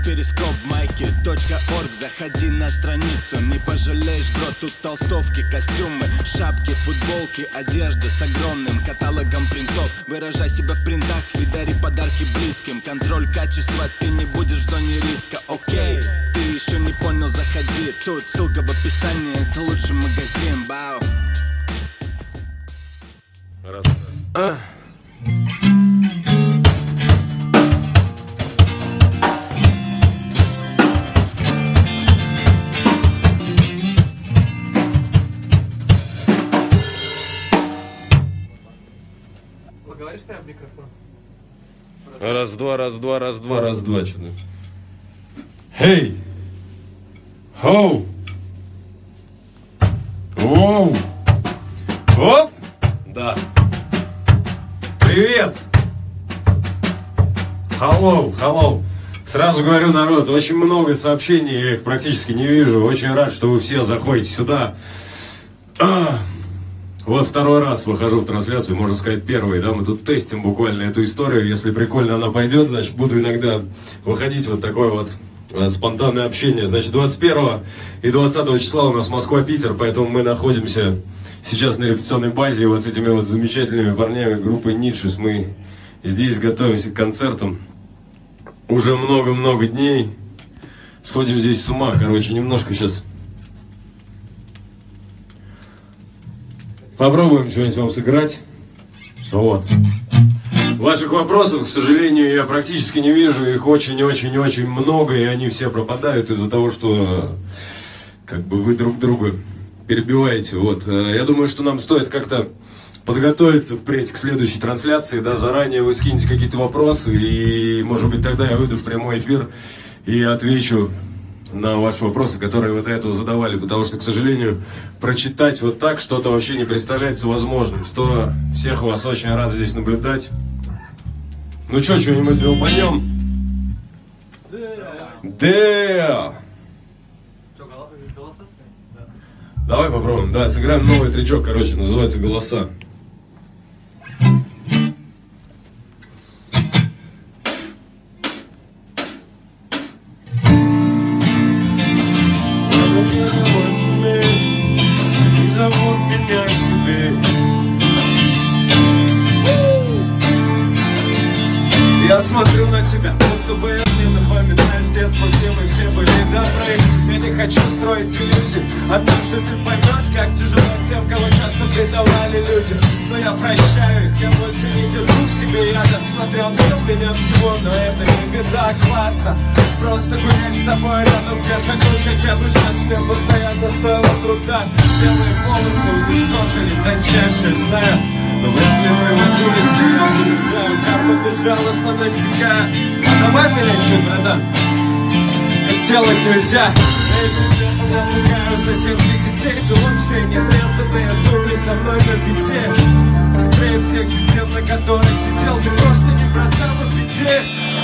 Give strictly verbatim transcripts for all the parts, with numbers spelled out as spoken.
перископ майки точка орг. Заходи на страницу, не пожалеешь, бро. Тут толстовки, костюмы, шапки, футболки, одежда с огромным каталогом принтов. Выражай себя в принтах и дари подарки близким. Контроль качества, ты не будешь в зоне риска. Окей, ты еще не понял, заходи. Тут ссылка в описании, это лучший магазин. Бау. Раз. А. Говоришь прям в микрофон? Раз, два, раз, два, раз, два, раз, два, что-то. Hey! Хоу! Воу! Оп! Да. Привет! Hello, hello. Сразу говорю, народ, очень много сообщений, я их практически не вижу. Очень рад, что вы все заходите сюда. А! Вот второй раз выхожу в трансляцию, можно сказать, первый, да, мы тут тестим буквально эту историю. Если прикольно она пойдет, значит, буду иногда выходить вот такое вот э, спонтанное общение. Значит, двадцать первого и двадцатого числа у нас Москва-Питер, поэтому мы находимся сейчас на репетиционной базе вот с этими вот замечательными парнями группы Нитшес. Мы здесь готовимся к концертам уже много-много дней. Сходим здесь с ума, короче, немножко сейчас... Попробуем что-нибудь вам сыграть. Вот. Ваших вопросов, к сожалению, я практически не вижу. Их очень-очень-очень много, и они все пропадают из-за того, что как бы вы друг друга перебиваете. Вот. Я думаю, что нам стоит как-то подготовиться впредь к следующей трансляции. Да, заранее вы скинете какие-то вопросы, и, может быть, тогда я выйду в прямой эфир и отвечу на ваши вопросы, которые вы до этого задавали, потому что, к сожалению, прочитать вот так что-то вообще не представляется возможным. Сто всех вас очень рад здесь наблюдать. Ну что, что-нибудь долбанем? Да. Давай попробуем. Да, сыграем новый тречок, короче, называется «Голоса». Я смотрю на тебя, будто бы мне напоминаешь детство, где мы все были добры. Я не хочу строить иллюзий, однажды ты поймешь, как тяжело с тем, кого часто предавали люди. Но я прощаю их, я больше не держу в себе яда. Смотрел, съел меня всего, но это не беда, классно. Просто гулять с тобой рядом, держать грудь, хотя дышать мне постоянно стоило труда. Белые волосы уничтожили тончайшее, знаю. Но вряд ли мы могу, если я залезаю. Карма безжалостно настигает. Добавь меня еще, братан. Так делать нельзя. Этим смехом я пугаю соседских детей. Ты лучшие, не срезанные дубли со мной на фите. Хитрее всех систем, на которых сидел. Ты просто не бросала в беде.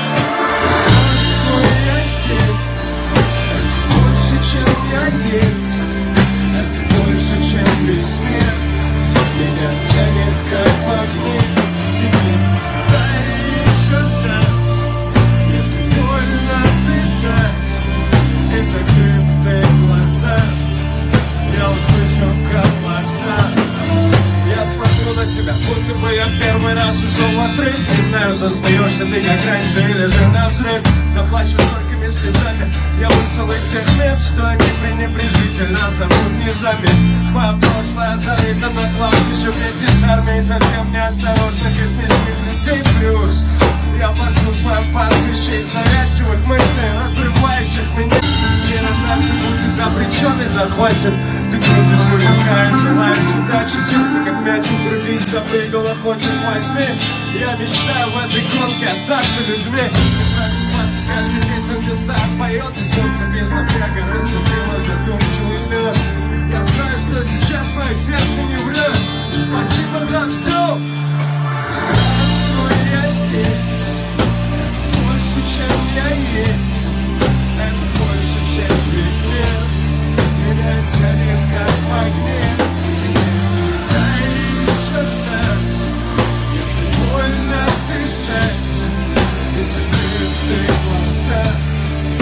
Здравствуй, я здесь. Это больше, чем я есть. Это больше, чем весь мир. Меня тянет как магнит к тебе. Дай еще шанс, если больно дышать. И закрытые глаза я услышу голоса. Я смотрю на тебя, будто бы я первый раз ушел в отрыв. Не знаю, засмеешься ты как раньше или же на взрыв. Заплачу горькими слезами. Я вышел из тех мест, что они пренебрежительно зовут низами. Мое прошлое зарыто на кладбище вместе с армией совсем неосторожных и смешных людей. Плюс я пасу свое пастбище из навязчивых мыслей, разрывающих меня. Мир однажды будет обречен и захвачен. Ты крутишь и искаешь, желаешь удачи. Сердце как мяч в груди запрыгало, хочешь возьми. Я мечтаю в этой гонке остаться людьми. И просыпаться каждый день там, где стар поет. И солнце без напряга растопило задумчивый лед. Я знаю, что сейчас мое сердце не врет. Спасибо за все. Здравствуй, я здесь. Это больше, чем я есть. Это больше, чем весь мир. Меня тянет как магнит к тебе. Дай еще шанс, если больно дышать. И закрытые глаза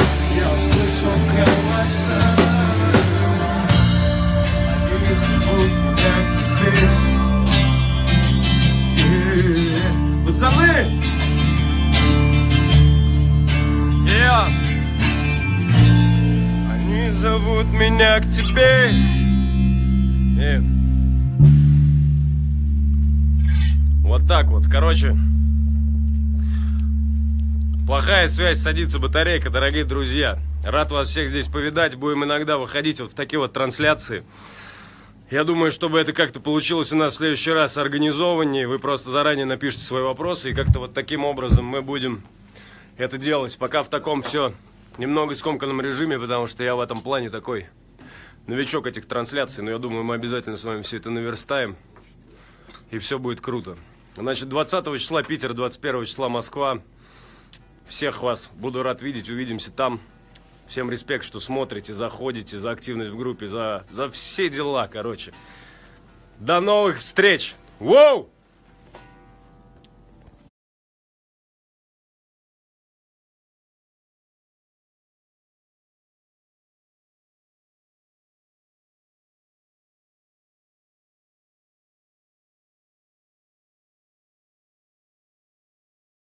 Пацаны! Yeah. Они зовут меня к тебе. Yeah. Вот так вот, короче. Плохая связь, садится батарейка, дорогие друзья. Рад вас всех здесь повидать. Будем иногда выходить вот в такие вот трансляции. Я думаю, чтобы это как-то получилось у нас в следующий раз организованнее. Вы просто заранее напишите свои вопросы, и как-то вот таким образом мы будем это делать. Пока в таком все немного скомканном режиме, потому что я в этом плане такой новичок этих трансляций. Но я думаю, мы обязательно с вами все это наверстаем. И все будет круто. Значит, двадцатого числа Питер, двадцать первого числа Москва. Всех вас буду рад видеть, увидимся там. Всем респект, что смотрите, заходите, за активность в группе, за, за все дела, короче. До новых встреч! Воу!